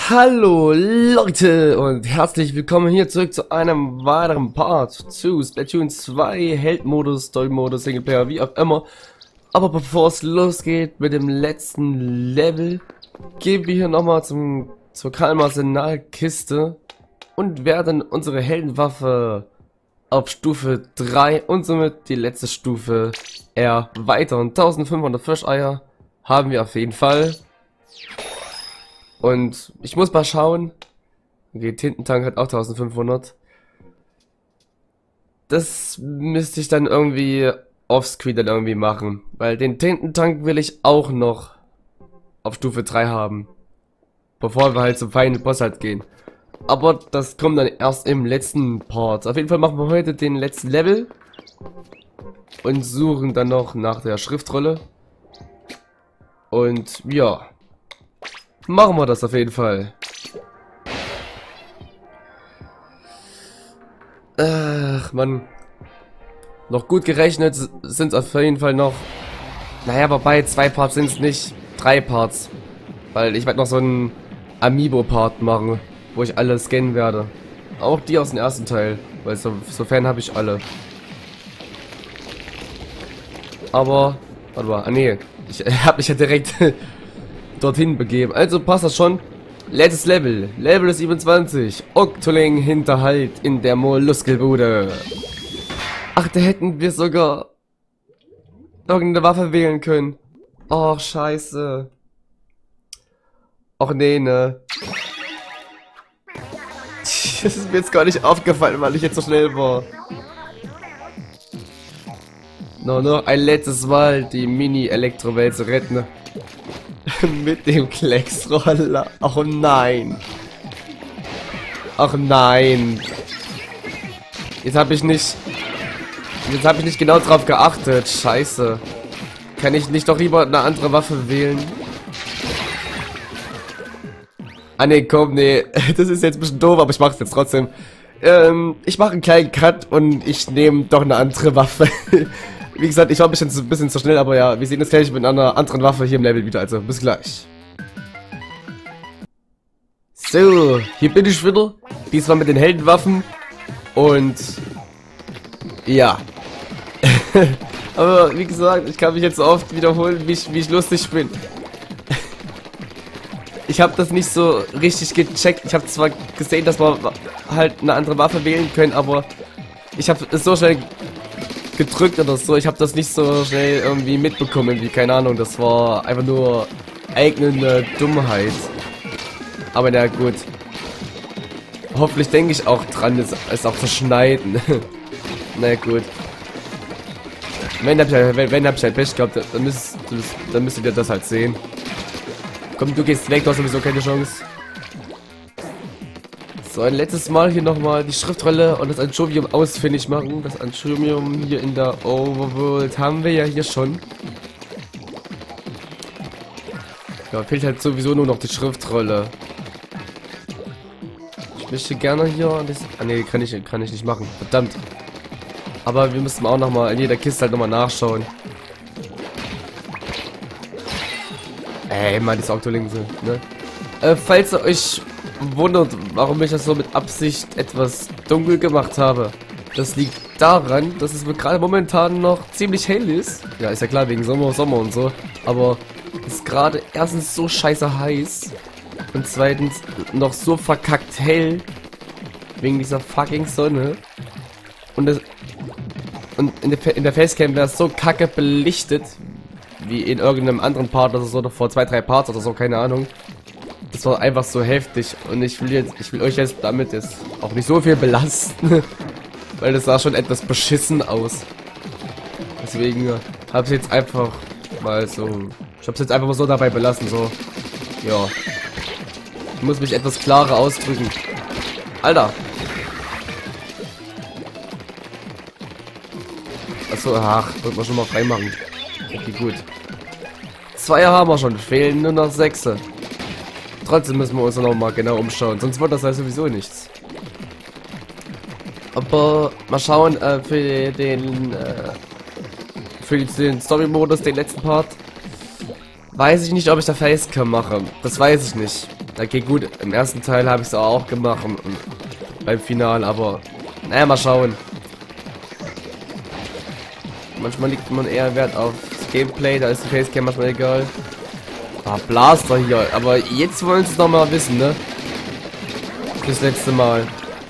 Hallo Leute und herzlich willkommen hier zurück zu einem weiteren Part zu Splatoon 2 Held-Modus, Story-Modus, Singleplayer, wie auch immer. Aber bevor es losgeht mit dem letzten Level, gehen wir hier nochmal zur Kalm-Arsenal-Kiste und werden unsere Heldenwaffe auf Stufe 3 und somit die letzte Stufe erweitern. 1500 Fischeier haben wir auf jeden Fall. Und ich muss mal schauen. Okay, Tintentank hat auch 1500. Das müsste ich dann irgendwie offscreen dann irgendwie machen. Weil den Tintentank will ich auch noch auf Stufe 3 haben. Bevor wir halt zum Final Boss halt gehen. Aber das kommt dann erst im letzten Part. Auf jeden Fall machen wir heute den letzten Level. Und suchen dann noch nach der Schriftrolle. Und ja. Machen wir das auf jeden Fall. Ach, Mann. Noch gut gerechnet sind es auf jeden Fall noch. Naja, wobei 2 Parts sind es nicht. 3 Parts. Weil ich werde noch so einen Amiibo-Part machen, wo ich alle scannen werde. Auch die aus dem ersten Teil. Weil sofern habe ich alle. Aber, warte mal, nee. Ich habe mich ja direkt dorthin begeben. Also passt das schon. Letztes Level. Level 27. Octoling Hinterhalt in der Molluskelbude. Ach, da hätten wir sogar irgendeine Waffe wählen können. Och, scheiße. Och, nee, ne. Das ist mir jetzt gar nicht aufgefallen, weil ich jetzt so schnell war. Noch ein letztes Mal die Mini-Elektrowelt zu retten. Mit dem Klecksroller. Oh nein. Ach nein. Jetzt habe ich nicht genau drauf geachtet. Scheiße. Kann ich nicht doch lieber eine andere Waffe wählen? Ah ne, komm, nee. Das ist jetzt ein bisschen doof, aber ich mach's jetzt trotzdem. Ich mache einen kleinen Cut und ich nehme doch eine andere Waffe. Wie gesagt, ich war ein bisschen zu schnell, aber ja, wir sehen uns gleich mit einer anderen Waffe hier im Level wieder, also bis gleich. So, hier bin ich wieder, diesmal mit den Heldenwaffen und ja. Aber wie gesagt, ich kann mich jetzt so oft wiederholen, wie ich lustig bin. Ich habe das nicht so richtig gecheckt, ich habe zwar gesehen, dass wir halt eine andere Waffe wählen können, aber ich habe es so schnell gedrückt oder so, ich habe das nicht so schnell irgendwie mitbekommen, irgendwie, keine Ahnung, das war einfach nur eigene Dummheit. Aber na gut. Hoffentlich denke ich auch dran, es auch zu schneiden. Na gut. Wenn hab ich halt Pech gehabt, dann müsstet ihr das halt sehen. Komm, du gehst weg, du hast sowieso keine Chance. So, ein letztes Mal hier nochmal die Schriftrolle und das Anchovium ausfindig machen. Das Anchovium hier in der Overworld haben wir ja hier schon. Ja, fehlt halt sowieso nur noch die Schriftrolle. Ich möchte gerne hier... Ah ne, kann ich nicht machen. Verdammt. Aber wir müssen auch nochmal in jeder Kiste halt nochmal nachschauen. Ey, Mann, diese Octoling sind, ne? Falls ihr euch wundert, warum ich das so mit Absicht etwas dunkel gemacht habe. Das liegt daran, dass es mir gerade momentan noch ziemlich hell ist. Ja, ist ja klar, wegen Sommer und so. Aber es ist gerade erstens so scheiße heiß. Und zweitens noch so verkackt hell. Wegen dieser fucking Sonne. Und in der Facecam wäre es so kacke belichtet. Wie in irgendeinem anderen Part oder so, vor 2-3 Parts oder so, keine Ahnung. Das war einfach so heftig und ich will euch jetzt damit jetzt auch nicht so viel belasten, weil das sah schon etwas beschissen aus. Deswegen habe ich jetzt einfach mal so, ich habe es jetzt einfach mal so dabei belassen, so, ja. Ich muss mich etwas klarer ausdrücken. Alter. Achso, ach, wird man schon mal frei machen. Okay, gut. 2 haben wir schon, fehlen nur noch 6. Trotzdem müssen wir uns noch mal genau umschauen, sonst wird das ja sowieso nichts. Aber mal schauen, für den Story-Modus, den letzten Part, weiß ich nicht, ob ich da Facecam mache. Das weiß ich nicht. Okay, gut, im ersten Teil habe ich es auch gemacht beim Finale, aber naja, mal schauen. Manchmal liegt man eher Wert auf das Gameplay, da ist die Facecam manchmal egal. Ah, Blaster hier, aber jetzt wollen sie es noch mal wissen, ne? Das letzte Mal.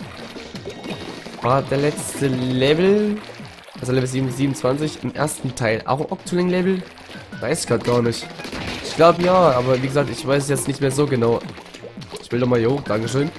War der letzte Level, also Level 27 im ersten Teil auch Octoling Level? Weiß ich gerade gar nicht. Ich glaube ja, aber wie gesagt, ich weiß jetzt nicht mehr so genau. Ich will doch mal hier hoch, dankeschön.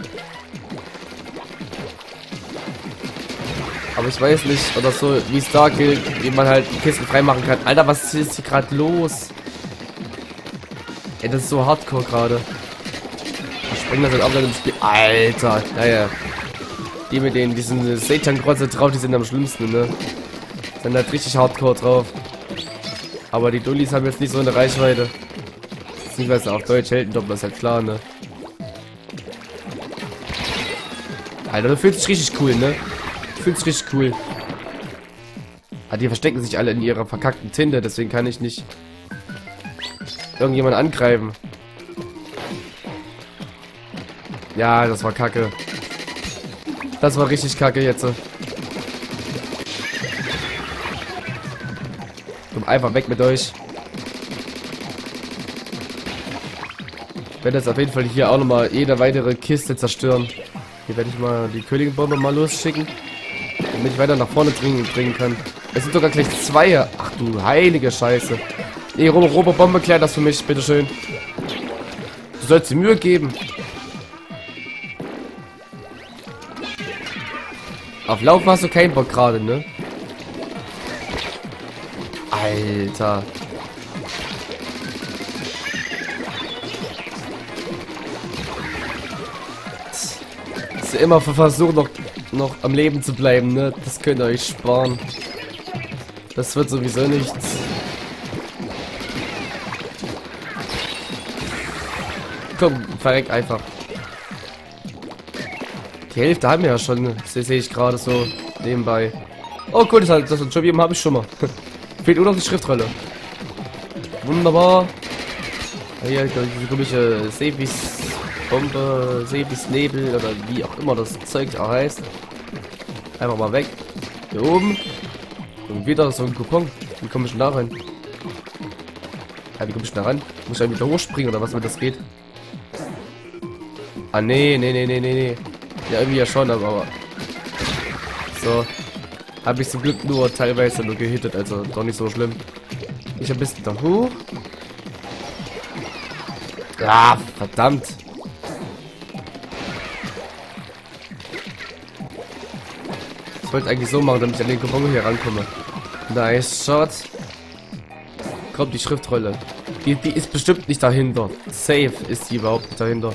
Aber ich weiß nicht, oder so, wie es da gilt, wie man halt die Kisten freimachen kann. Alter, was ist hier gerade los? Ey, das ist so hardcore gerade. Ich springe das halt auch im Spiel. Alter, naja. Die mit denen, diesen Satan-Kreuze drauf, die sind am schlimmsten, ne? Sind halt richtig hardcore drauf. Aber die Dullis haben jetzt nicht so eine Reichweite. Beziehungsweise auf Deutsch Heldendoppler, ist halt klar, ne? Alter, du fühlst dich richtig cool, ne? Du fühlst dich richtig cool. Ah, die verstecken sich alle in ihrer verkackten Tinte, deswegen kann ich nicht irgendjemand angreifen. Ja, das war kacke. Das war richtig kacke jetzt. Komm einfach weg mit euch. Ich werde jetzt auf jeden Fall hier auch nochmal jede weitere Kiste zerstören. Hier werde ich mal die Königinbombe mal losschicken, damit ich weiter nach vorne bringen kann. Es sind sogar gleich zwei. Ach du heilige Scheiße. Nee, Robo-Bombe, klär das für mich, bitteschön. Du sollst dir Mühe geben. Auf Laufen hast du keinen Bock gerade, ne? Alter. Dass ihr immer versucht noch am Leben zu bleiben, ne? Das könnt ihr euch sparen. Das wird sowieso nichts. Komm, verreck einfach. Die Hälfte haben wir ja schon, das sehe ich gerade so nebenbei. Oh cool, das Jobium habe ich schon mal. Fehlt nur noch die Schriftrolle. Wunderbar. Hier diese komische Sevis Bombe, Sevis Nebel oder wie auch immer das Zeug da heißt. Einfach mal weg. Hier oben. Und wieder so ein Coupon. Wie komme ich denn da rein? Ja, wie komme ich denn da ran? Muss ich dann wieder hochspringen oder was, wenn das geht? Ah, nee. Ja, irgendwie ja schon, aber... So. Habe ich zum Glück nur teilweise nur gehittet, also doch nicht so schlimm. Ich ein bisschen da hoch. Ja, verdammt. Ich wollte eigentlich so machen, damit ich an den Coupon hier rankomme. Nice Shot. Kommt die Schriftrolle. Die ist bestimmt nicht dahinter. Safe ist die überhaupt nicht dahinter.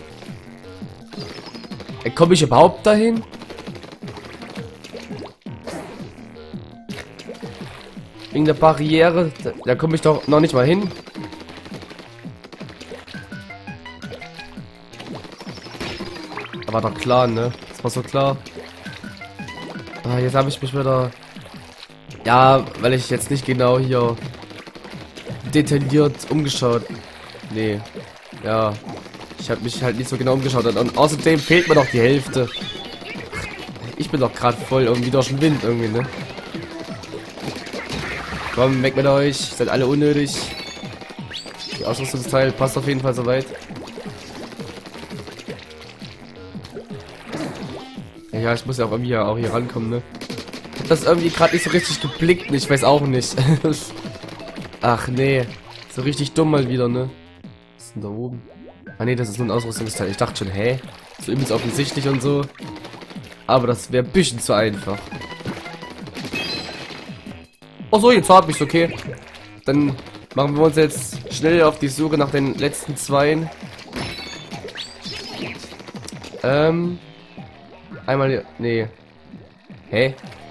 Komme ich überhaupt dahin? Wegen der Barriere? Da komme ich doch noch nicht mal hin. Aber doch klar, ne? Das war so klar. Ah, jetzt habe ich mich wieder... Ja, weil ich jetzt nicht genau hier detailliert umgeschaut. Nee. Ja. Ich habe mich halt nicht so genau umgeschaut. Und außerdem fehlt mir noch die Hälfte. Ich bin doch gerade voll irgendwie durch den Wind irgendwie, ne? Komm, weg mit euch. Seid alle unnötig. Die Ausrüstungsteil passt auf jeden Fall soweit. Ja, ich muss ja auch irgendwie hier rankommen, ne? Ich hab das irgendwie gerade nicht so richtig geblickt. Ich weiß auch nicht. Ach nee. So richtig dumm mal wieder, ne? Was ist denn da oben? Ah ne, das ist nur ein Ausrüstungsteil. Ich dachte schon, hä? So übelst offensichtlich und so. Aber das wäre ein bisschen zu einfach. Oh so, jetzt hab ich's, okay. Dann machen wir uns jetzt schnell auf die Suche nach den letzten zweien. Einmal hier. Nee. Hä?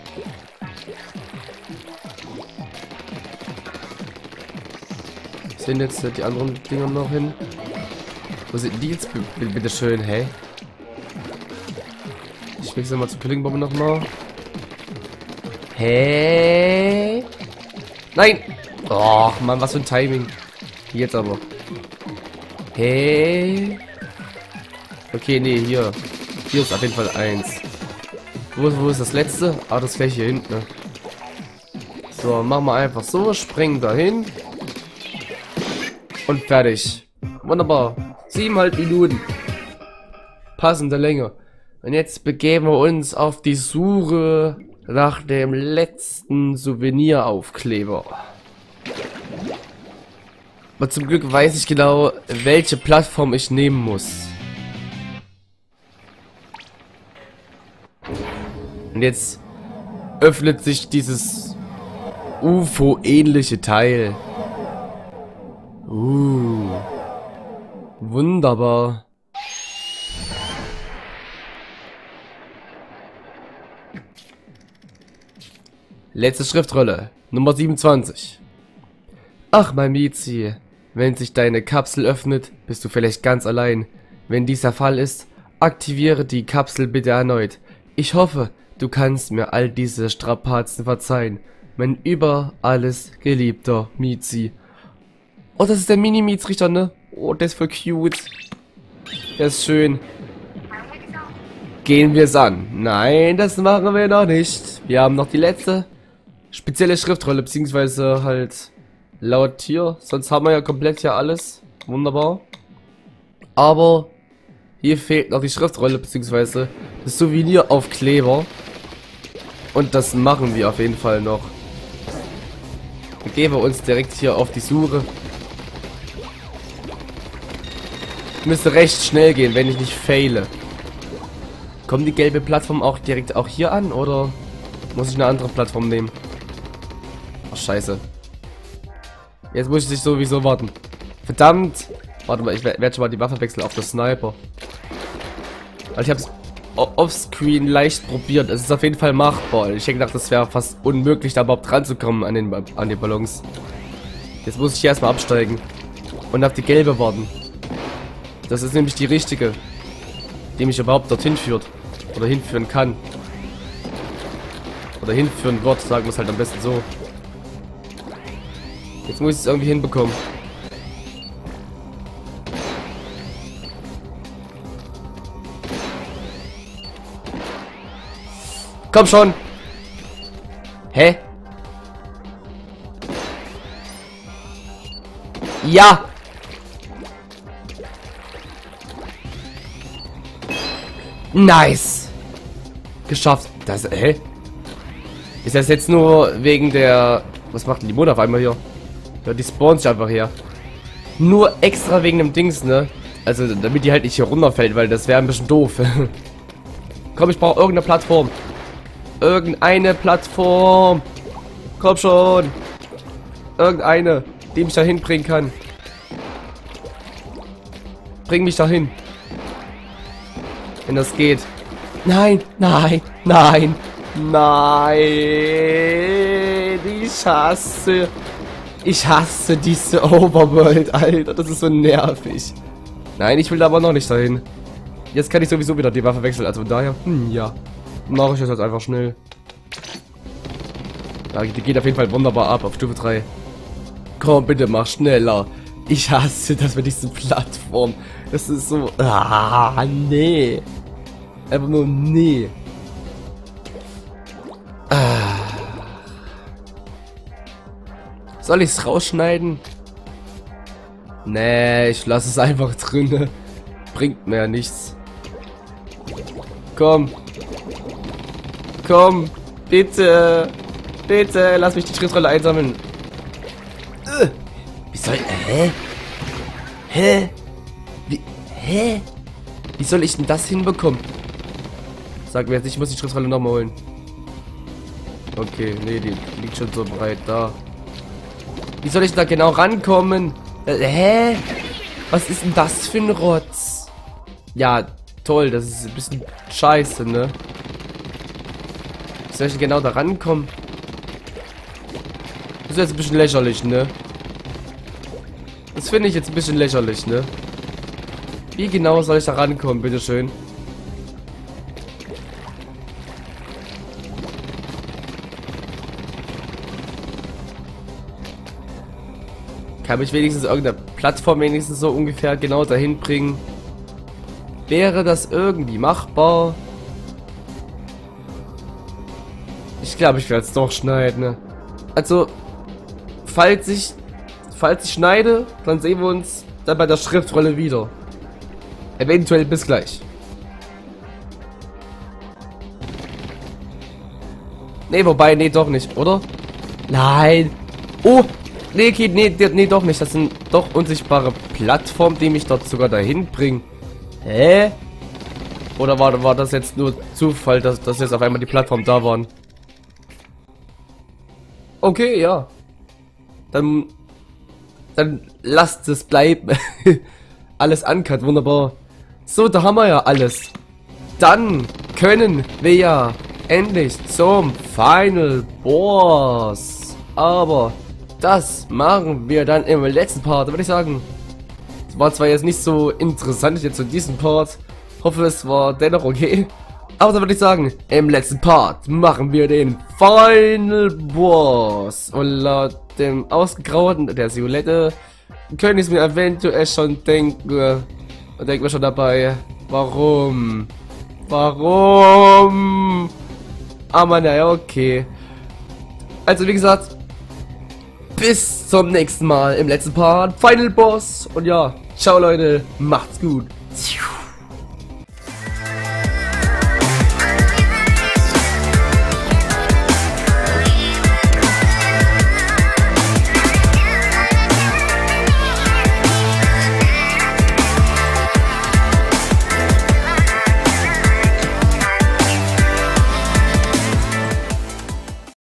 Sind jetzt die anderen Dinger noch hin? Wo sind die jetzt? Bitte schön, hä? Ich wechsle mal zur Königinbombe nochmal. Hä? Nein! Och, Mann, was für ein Timing. Jetzt aber. Hä? Okay, nee, hier. Hier ist auf jeden Fall 1. Wo ist das letzte? Ah, das wäre hier hinten. Ne? So, machen wir einfach so. Springen dahin. Und fertig. Wunderbar. 7,5 Minuten. Passende Länge. Und jetzt begeben wir uns auf die Suche nach dem letzten Souveniraufkleber. Aber zum Glück weiß ich genau, welche Plattform ich nehmen muss. Und jetzt öffnet sich dieses UFO-ähnliche Teil. Wunderbar. Letzte Schriftrolle, Nummer 27. Ach, mein Mizi, wenn sich deine Kapsel öffnet, bist du vielleicht ganz allein. Wenn dies der Fall ist, aktiviere die Kapsel bitte erneut. Ich hoffe, du kannst mir all diese Strapazen verzeihen. Mein über alles geliebter Mizi. Oh, das ist der Mini-Mietsrichter, ne? Oh, der ist voll cute. Der ist schön. Gehen wir es an. Nein, das machen wir noch nicht. Wir haben noch die letzte spezielle Schriftrolle, beziehungsweise halt laut hier. Sonst haben wir ja komplett hier alles. Wunderbar. Aber hier fehlt noch die Schriftrolle, beziehungsweise das Souveniraufkleber. Und das machen wir auf jeden Fall noch. Dann gehen wir uns direkt hier auf die Suche. Müsste recht schnell gehen, wenn ich nicht faile. Kommt die gelbe Plattform auch direkt auch hier an, oder muss ich eine andere Plattform nehmen? Ach, scheiße. Jetzt muss ich sowieso warten. Verdammt! Warte mal, ich werde schon mal die Waffe wechseln auf das Sniper. Also ich habe es offscreen leicht probiert. Es ist auf jeden Fall machbar. Ich denke, das wäre fast unmöglich, da überhaupt ranzukommen an die Ballons. Jetzt muss ich hier erstmal absteigen und auf die gelbe warten. Das ist nämlich die richtige, die mich überhaupt dorthin führt. Oder hinführen kann. Oder hinführen wird, sagen wir es halt am besten so. Jetzt muss ich es irgendwie hinbekommen. Komm schon! Hä? Ja! Nice! Geschafft. Das, hä? Ist das jetzt nur wegen der... Was macht denn die Mutter auf einmal hier? Ja, die spawnt sich einfach her. Nur extra wegen dem Dings, ne? Also, damit die halt nicht hier runterfällt, weil das wäre ein bisschen doof. Komm, ich brauche irgendeine Plattform. Irgendeine Plattform. Komm schon. Irgendeine, die mich da hinbringen kann. Bring mich dahin. Wenn das geht. Nein, nein, nein, nein. Ich hasse diese Overworld, Alter. Das ist so nervig. Nein, ich will da aber noch nicht dahin. Jetzt kann ich sowieso wieder die Waffe wechseln. Also von daher, ja. Mache ich das jetzt einfach schnell. Ja, die geht auf jeden Fall wunderbar ab auf Stufe 3. Komm, bitte mach schneller. Ich hasse das mit diesen Plattformen. Das ist so... Ah, nee. Einfach nur nee. Ah. Soll ich es rausschneiden? Nee, ich lasse es einfach drin. Bringt mir ja nichts. Komm. Komm. Bitte. Bitte, lass mich die Schriftrolle einsammeln. Wie soll... Hä? Hä? Wie... Hä? Wie soll ich denn das hinbekommen? Sag mir jetzt nicht, ich muss die Schriftrolle nochmal holen. Okay, nee, die liegt schon so breit da. Wie soll ich da genau rankommen? Hä? Was ist denn das für ein Rotz? Ja, toll, das ist ein bisschen scheiße, ne? Wie soll ich denn genau da rankommen? Das ist jetzt ein bisschen lächerlich, ne? Das finde ich jetzt ein bisschen lächerlich, ne? Wie genau soll ich da rankommen, bitteschön? Kann mich wenigstens irgendeine Plattform wenigstens so ungefähr genau dahin bringen? Wäre das irgendwie machbar? Ich glaube, ich werde es doch schneiden. Ne? Also, falls ich schneide, dann sehen wir uns dann bei der Schriftrolle wieder. Eventuell bis gleich. Nee, wobei, nee, doch nicht, oder? Nein. Oh, nee, okay, nee, doch nicht. Das sind doch unsichtbare Plattformen, die mich dort sogar dahin bringen. Hä? Oder war das jetzt nur Zufall, dass jetzt auf einmal die Plattformen da waren? Okay, ja. Dann lasst es bleiben. Alles uncut, wunderbar. So, da haben wir ja alles. Dann können wir ja endlich zum Final Boss. Aber das machen wir dann im letzten Part. Da würde ich sagen, es war zwar jetzt nicht so interessant jetzt zu diesem Part. Hoffe, es war dennoch okay. Aber da würde ich sagen, im letzten Part machen wir den Final Boss. Und laut dem Ausgegrauten der Silhouette können ich es mir eventuell schon denken. Und denken wir schon dabei, warum? Warum? Aber naja, okay. Also wie gesagt, bis zum nächsten Mal im letzten Part. Final Boss. Und ja, ciao Leute, macht's gut.